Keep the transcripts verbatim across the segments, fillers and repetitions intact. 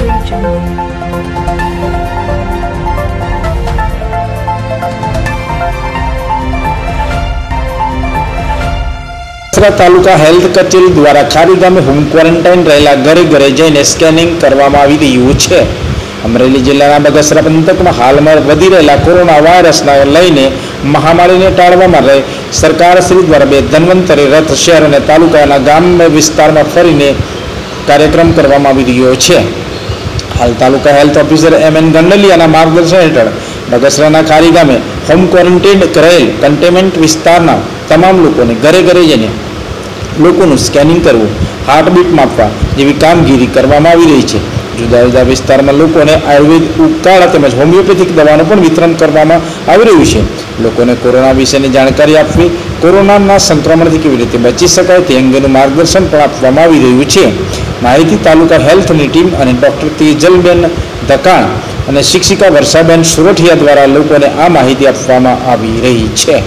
Taluka health कचेरी द्वारा खारी गामे होम क्वॉरंटाइन रहेला घरे घरे जईने स्केनिंग करवामां आवी रह्युं छे। अमरेली जिल्लाना बगसरा पंथकमां हालमां वधी रहेला कोरोना वायरसना लईने महामारीने टाळवा माटे सरकारश्री द्वारा बे धन्वंतरी रथ शहर अने तालुकाना ग्राम्य विस्तारमां फरीने कार्यक्रम करवामां आवी रह्यो छे। हाल taluka health officer M N गंडलियाना मार्गदर्शन हेठळ बगसराना खारी गामे होम क्वॉरंटाइन करेल कंटेनमेंट विस्ताરના તમામ લોકોને ઘરે ઘરે જઈને લોકોનું સ્કેનિંગ કરવું, હાર્ટબીટ માપવા જેવી કામગીરી કરવામાં આવી રહી છે। જુદા જુદા વિસ્તારમાં લોકોને આયુર્વેદ ઉકાળા તેમજ હોમિયોપેથિક દવાનું પણ વિતરણ કરવામાં આવી રહ્યું છે। લોકોને કોરોના વિશેની જાણકારી આપવી, કોરોનાના સંક્રમણથી કેવી રીતે બચી શકાય તે અંગેનું માર્ગદર્શન પણ આપવામાં આવી રહ્યું છે। માહિતી તાલુકા હેલ્થની ટીમ અને ડૉક્ટર તેજલબેન ધકાણ અને શિક્ષિકા વર્ષાબેન સુરઠિયા દ્વારા લોકોને આ માહિતી આપવામાં આવી રહી છે।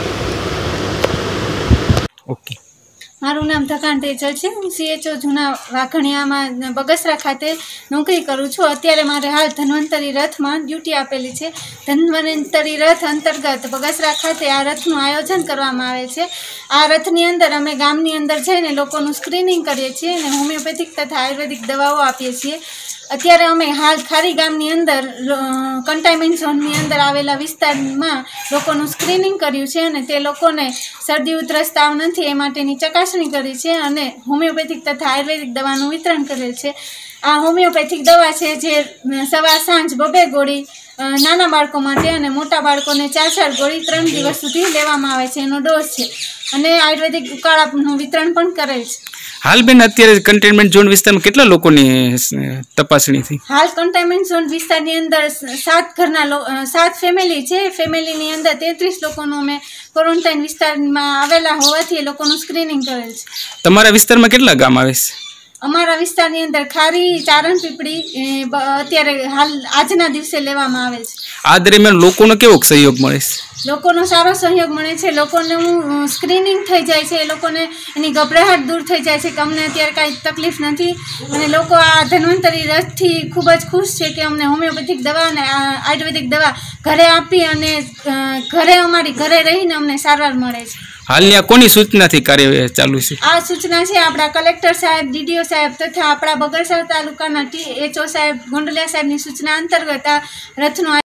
ओके मारू नाम धकाण तेजल है। हूँ सीएचओ जूना वाघणिया में बगसरा खाते नौकरी करूँ छूँ। अत्यारे मारे हाल धन्वंतरी रथ में ड्यूटी आपेली है। धन्वंतरी रथ अंतर्गत बगसरा खाते आ रथनु आयोजन करवामां आवे छे। आ रथनी अंदर अमे गामनी अंदर जईने लोकोनुं स्क्रीनिंग करीए छीए अने होमियोपेथिक तथा आयुर्वेदिक दवाओ आपीए छीए। अत्यारे अमे हाल खारी गामनी अंदर कंटेनमेंट झोननी अंदर आवेला विस्तारमां लोकोनुं स्क्रीनिंग कर्युं छे अने ते लोकोने शरदी उधरस ताव नथी ए माटेनी चकासणी करी छे अने होमियोपेथिक तथा आयुर्वेदिक दवानुं वितरण करेल छे। आ होमियोपेथिक दवा छे जे सवार सांज बबे गोળી नाना बाळको माटे अने मोटा बाळकोने चार चार गोળી त्रण दिवस सुधी लेवामां आवे छे। एनो डोज छे अने आयुर्वेदिक उकाळानुं वितरण पण करेल छे। हाल बेन अत्यारे कंटेनमेंट झोन विस्तार में केटला लोकोनी तपासणी थी? हाल कंटेनमेंट झोन विस्तारनी अंदर सात घरना सात फेमिली छे। फेमिलीनी अंदर तेत्रीस लोकोनो अमे क्वॉरंटाइन विस्तारमां आवेला होवाथी ए लोकोनुं स्क्रीनिंग करेल छे। तमारा विस्तारमां केटला गाम आवे छे? अमारा विस्तारनी अंदर खारी चारण पीपड़ी अत्यारे हाल आजना दिवसे लेवामां आवेल छे। आ दरमियान लोकोनो केवो सहयोग मळे छे? लोकोनो सारो सहयोग मळे छे। लोकोने स्क्रीनिंग थई जाय छे, ए लोकोने एनी गभराहट दूर थई जाय छे के अमने अत्यारे कांई तकलीफ नथी अने लोको आ धन्वंतरी रथथी खूब ज खुश छे के अमने होमियोपेथिक दवा अने आयुर्वेदिक दवा घरे आपी अने घरे अमारी घरे रहीने अमने सारवार मळे छे। हालनी आ कोनी सूचनाथी कार्य चालू छे? आ सूचना छे आपड़ा कलेक्टर साहेब, डीडीओ साहेब तथा आपड़ा बगसरा तालुकाना टी एचओ साहेब, गोंडलिया साहेबनी सूचना अंतर्गत आ रथनो